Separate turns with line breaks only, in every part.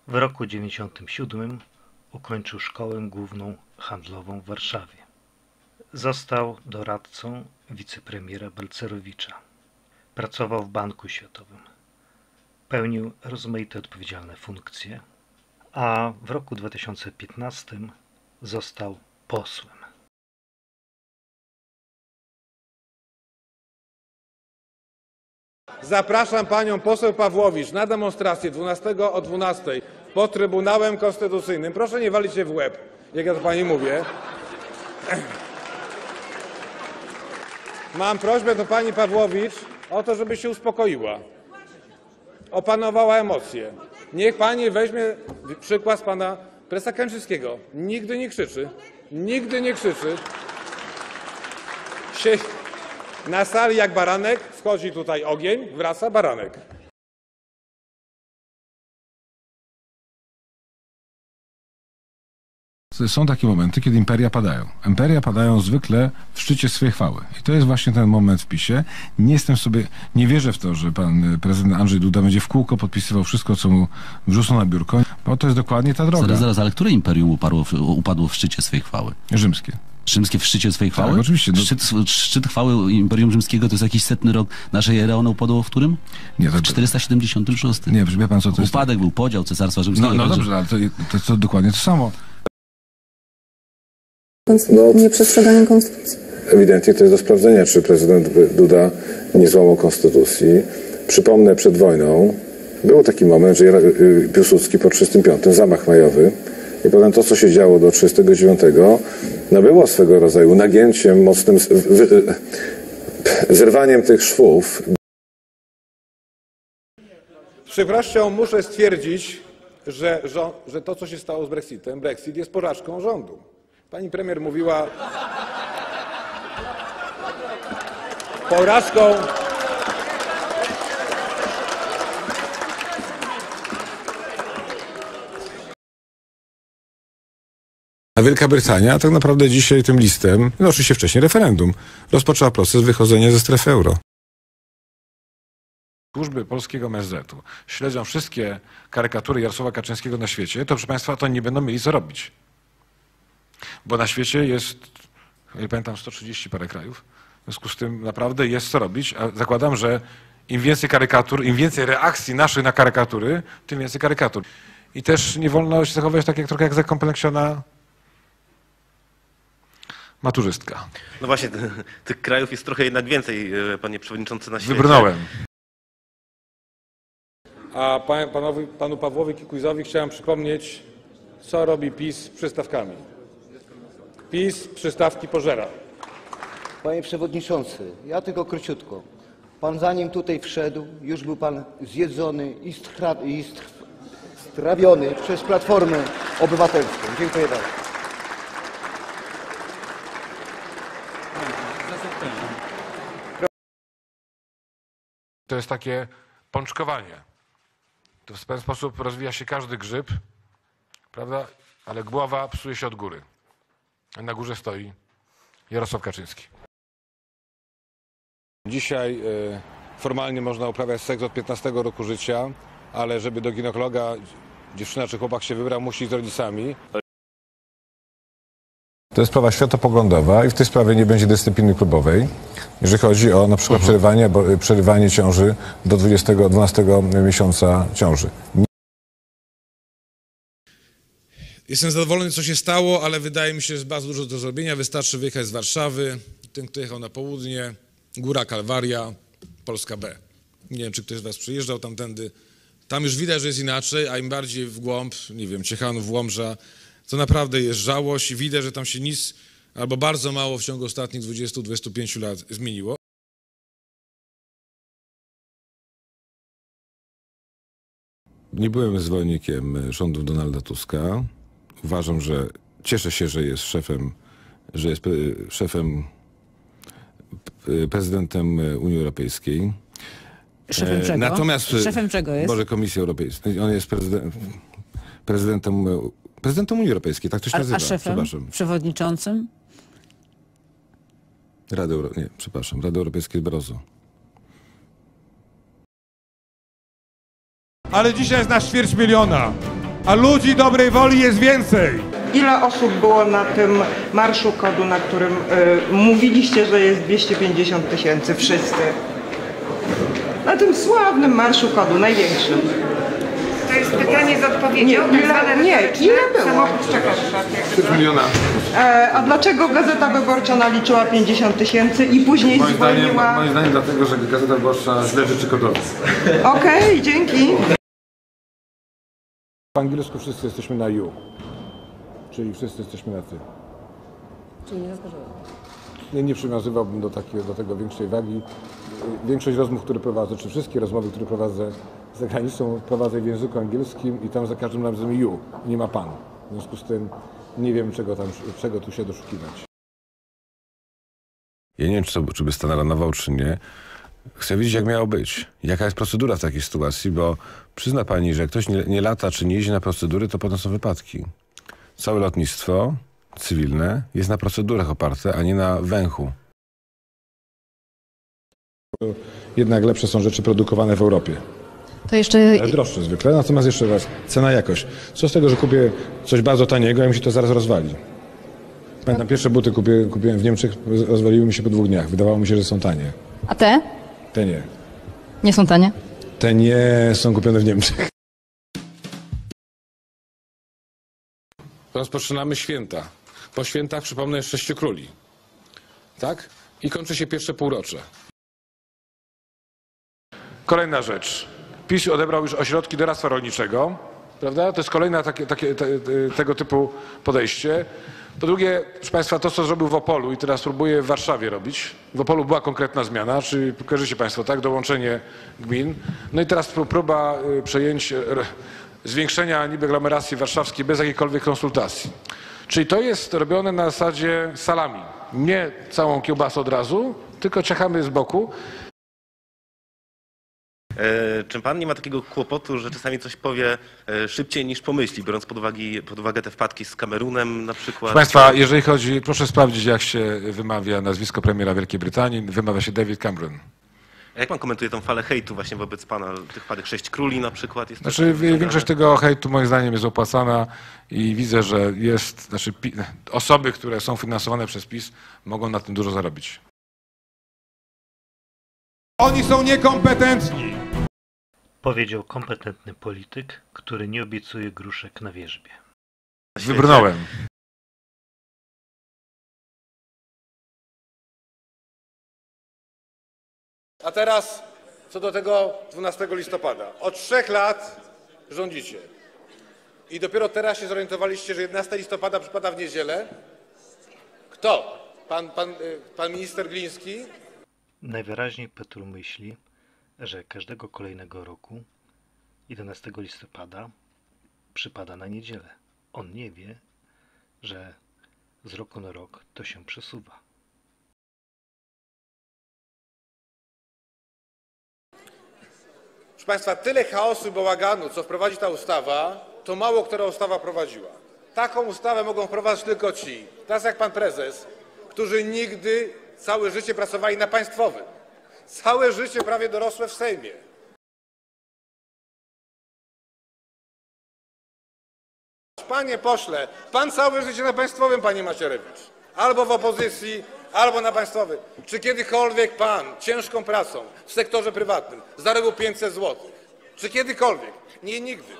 W roku 1997 ukończył Szkołę Główną Handlową w Warszawie. Został doradcą wicepremiera Balcerowicza. Pracował w Banku Światowym. Pełnił rozmaite odpowiedzialne funkcje, a w roku 2015 został posłem.
Zapraszam panią poseł Pawłowicz na demonstrację 12 o 12 pod Trybunałem Konstytucyjnym. Proszę nie walić się w łeb, jak ja to pani mówię. Mam prośbę do pani Pawłowicz o to, żeby się uspokoiła. Opanowała emocje. Niech pani weźmie przykład z pana prezesa Kaczyńskiego. Nigdy nie krzyczy. Nigdy nie krzyczy. Na sali jak baranek, wchodzi tutaj ogień, wraca baranek.
Są takie momenty, kiedy imperia padają. Imperia padają zwykle w szczycie swojej chwały. I to jest właśnie ten moment w PiS-ie. Nie wierzę w to, że pan prezydent Andrzej Duda będzie w kółko podpisywał wszystko, co mu wrzucą na biurko, bo to jest dokładnie ta droga.
Zaraz, ale które imperium upadło w szczycie swojej chwały?
Rzymskie.
Rzymskie w szczycie swojej chwały?
Tak, oczywiście.
Szczyt chwały Imperium Rzymskiego to jest jakiś 100. rok naszej ery, ono upadło w którym?
Nie,
w 476.
Nie, wie pan co to jest?
Upadek był, podział Cesarstwa Rzymskiego.
No dobrze, ale to dokładnie to samo.
Nieprzestrzeganie konstytucji.
Ewidentnie to jest do sprawdzenia, czy prezydent Duda nie złamał konstytucji. Przypomnę, przed wojną był taki moment, że Piłsudski po 1935, zamach majowy, i potem to, co się działo do 1939, no było swego rodzaju nagięciem, mocnym zerwaniem tych szwów.
Z przykrością muszę stwierdzić, że to, co się stało z Brexitem, Brexit jest porażką rządu. Pani premier mówiła porażką.
A Wielka Brytania tak naprawdę dzisiaj tym listem, no oczywiście wcześniej referendum, rozpoczęła proces wychodzenia ze strefy euro. Służby polskiego MSZ-u śledzą wszystkie karykatury Jarosława Kaczyńskiego na świecie, to proszę państwa, to nie będą mieli co robić. Bo na świecie jest, nie pamiętam, 130 parę krajów. W związku z tym naprawdę jest co robić, a zakładam, że im więcej karykatur, im więcej reakcji naszych na karykatury, tym więcej karykatur. I też nie wolno się zachowywać tak trochę jak zakompleksiona maturzystka.
No właśnie, tych krajów jest trochę jednak więcej, panie przewodniczący, na świecie.
Wybrnąłem.
A panu Pawłowi Kikuzowi chciałem przypomnieć, co robi PiS z przystawkami. PiS przystawki pożera.
Panie przewodniczący, ja tylko króciutko. Pan zanim tutaj wszedł, już był pan zjedzony i strawiony przez Platformę Obywatelską. Dziękuję bardzo.
To jest takie pączkowanie. To w ten sposób rozwija się każdy grzyb, prawda? Ale głowa psuje się od góry. A na górze stoi Jarosław Kaczyński. Dzisiaj formalnie można uprawiać seks od 15 roku życia, ale żeby do ginekologa dziewczyna czy chłopak się wybrał, musi iść z rodzicami. To jest sprawa światopoglądowa i w tej sprawie nie będzie dyscypliny klubowej, jeżeli chodzi o na przykład przerywanie ciąży do 12 miesiąca ciąży.
Jestem zadowolony, co się stało, ale wydaje mi się, że jest bardzo dużo do zrobienia. Wystarczy wyjechać z Warszawy, ten, kto jechał na południe, Góra Kalwaria, Polska B. Nie wiem, czy ktoś z was przyjeżdżał tamtędy. Tam już widać, że jest inaczej, a im bardziej w głąb, nie wiem, Ciechanów, Łomża, to naprawdę jest żałość i widać, że tam się nic albo bardzo mało w ciągu ostatnich 20-25 lat zmieniło.
Nie byłem zwolennikiem rządu Donalda Tuska. Uważam, że cieszę się, że jest prezydentem Unii Europejskiej.
Szefem czego?
Natomiast
Szefem czego jest?
Może Komisji Europejskiej. On jest prezydentem Unii Europejskiej, tak to się nazywa.
A szefem? Przewodniczącym?
Rady Europejskiej Barroso.
Ale dzisiaj jest na 250 000. a ludzi dobrej woli jest więcej.
Ile osób było na tym Marszu Kodu, na którym mówiliście, że jest 250 000? Wszyscy. Na tym sławnym Marszu Kodu, największym.
To jest pytanie z odpowiedzią.
Nie, ile było?
Samochód przekazza.
3 miliona.
A dlaczego Gazeta Wyborcza naliczyła 50 000 i później zwolniła...
Moim zdaniem dlatego, że Gazeta Wyborcza źle życzy Kodowi.
Okej, dzięki.
Po angielsku wszyscy jesteśmy na you, czyli wszyscy jesteśmy na ty.
Czyli nie zdarzyło.
Nie przywiązywałbym do tego większej wagi. Większość rozmów, które prowadzę, czy wszystkie rozmowy, które prowadzę za granicą, prowadzę w języku angielskim i tam za każdym razem you, nie ma pan. W związku z tym nie wiem, czego tu się doszukiwać.
Ja nie wiem, czy by stanował, czy nie. Chcę wiedzieć, jak miało być. Jaka jest procedura w takiej sytuacji, bo przyzna pani, że jak ktoś nie lata, czy nie jeździ na procedury, to potem są wypadki. Całe lotnictwo cywilne jest na procedurach oparte, a nie na węchu.
Jednak lepsze są rzeczy produkowane w Europie.
To jeszcze...
Droższe zwykle, natomiast jeszcze raz, cena, jakość. Co z tego, że kupię coś bardzo taniego, a mi się to zaraz rozwali. Pamiętam, pierwsze buty kupiłem w Niemczech, rozwaliły mi się po 2 dniach. Wydawało mi się, że są tanie.
A te?
Te nie.
Nie są tanie?
Te nie są kupione w Niemczech.
Rozpoczynamy święta. Po świętach, przypomnę, 6 króli. Tak? I kończy się pierwsze półrocze. Kolejna rzecz. PiS odebrał już ośrodki doradztwa rolniczego. Prawda? To jest kolejne tego typu podejście. Po drugie, proszę Państwa, to co zrobił w Opolu i teraz próbuje w Warszawie robić. W Opolu była konkretna zmiana, czyli kojarzycie Państwo, tak? Dołączenie gmin. No i teraz próba zwiększenia niby aglomeracji warszawskiej bez jakiejkolwiek konsultacji. Czyli to jest robione na zasadzie salami. Nie całą kiełbasę od razu, tylko ciachamy z boku.
Czy pan nie ma takiego kłopotu, że czasami coś powie szybciej niż pomyśli, biorąc pod uwagę te wpadki z Kamerunem na przykład?
Proszę Państwa, jeżeli chodzi, proszę sprawdzić, jak się wymawia nazwisko premiera Wielkiej Brytanii. Wymawia się David Cameron.
A jak pan komentuje tą falę hejtu właśnie wobec pana, tych wpadek 6 króli na przykład? Jest
Znaczy, większość tego hejtu moim zdaniem jest opłacana i widzę, że jest, osoby, które są finansowane przez PiS, mogą na tym dużo zarobić.
Oni są niekompetentni.
Powiedział kompetentny polityk, który nie obiecuje gruszek na wierzbie.
Wybrnąłem.
A teraz co do tego 12 listopada. Od 3 lat rządzicie. I dopiero teraz się zorientowaliście, że 11 listopada przypada w niedzielę? Kto? Pan minister Gliński?
Najwyraźniej Petru myśli, że każdego kolejnego roku 11 listopada przypada na niedzielę. On nie wie, że z roku na rok to się przesuwa.
Proszę Państwa, tyle chaosu i bałaganu, co wprowadzi ta ustawa, to mało która ustawa prowadziła. Taką ustawę mogą wprowadzić tylko ci, tacy jak pan prezes, którzy nigdy całe życie pracowali na państwowym. Całe życie prawie dorosłe w Sejmie. Panie pośle, pan całe życie na państwowym, panie Macierewicz. Albo w opozycji, albo na państwowym. Czy kiedykolwiek pan ciężką pracą w sektorze prywatnym zarobił 500 zł? Czy kiedykolwiek? Nie, nigdy.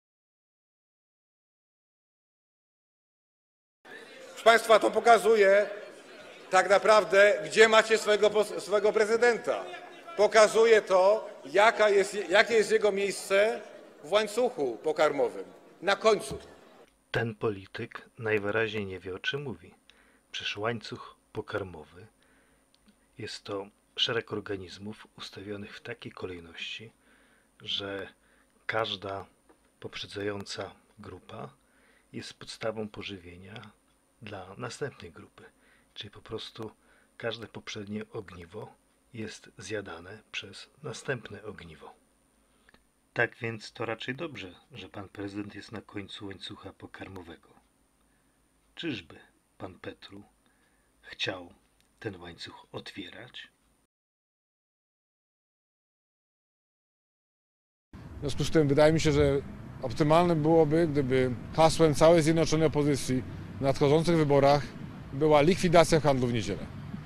Proszę państwa, to pokazuje tak naprawdę, gdzie macie swojego prezydenta. Pokazuje to, jakie jest jego miejsce w łańcuchu pokarmowym. Na końcu.
Ten polityk najwyraźniej nie wie, o czym mówi. Przecież łańcuch pokarmowy jest to szereg organizmów ustawionych w takiej kolejności, że każda poprzedzająca grupa jest podstawą pożywienia dla następnej grupy. Czyli po prostu każde poprzednie ogniwo jest zjadane przez następne ogniwo. Tak więc to raczej dobrze, że pan prezydent jest na końcu łańcucha pokarmowego. Czyżby pan Petru chciał ten łańcuch otwierać?
W związku z tym wydaje mi się, że
Optymalne byłoby, gdyby hasłem całej zjednoczonej opozycji w nadchodzących wyborach była likwidacja handlu w niedzielę.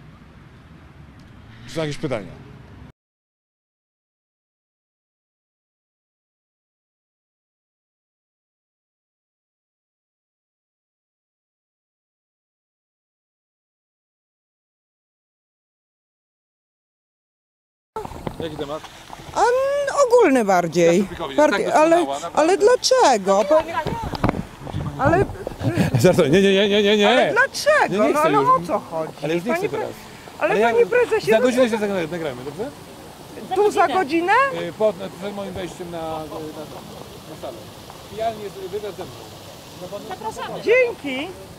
Czy są jakieś pytania? Jaki temat?
Ogólny bardziej. Ale dlaczego? Ale
Nie.
Ale dlaczego?
Nie
No
chcę
ale
już.
o co chodzi?
Ale już nie chcę teraz.
Ale panie prezesie,
Za godzinę się nagramy, dobrze?
tu za godzinę?
Przed moim wejściem na salę. Ja nie wywiad ze mną.
Dzięki.